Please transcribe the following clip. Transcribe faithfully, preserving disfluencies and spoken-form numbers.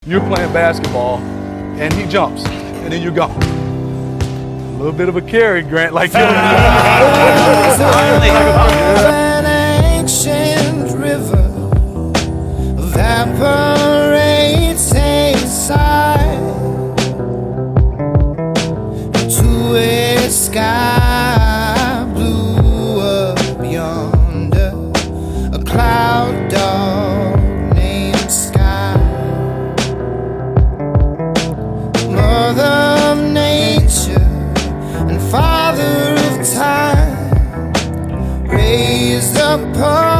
You're playing basketball, and he jumps, and then you go. A little bit of a carry, Grant, like you. An ancient river evaporates inside to a sky blue up yonder, a cloud dog named Sky. Mother of nature and father of time raised up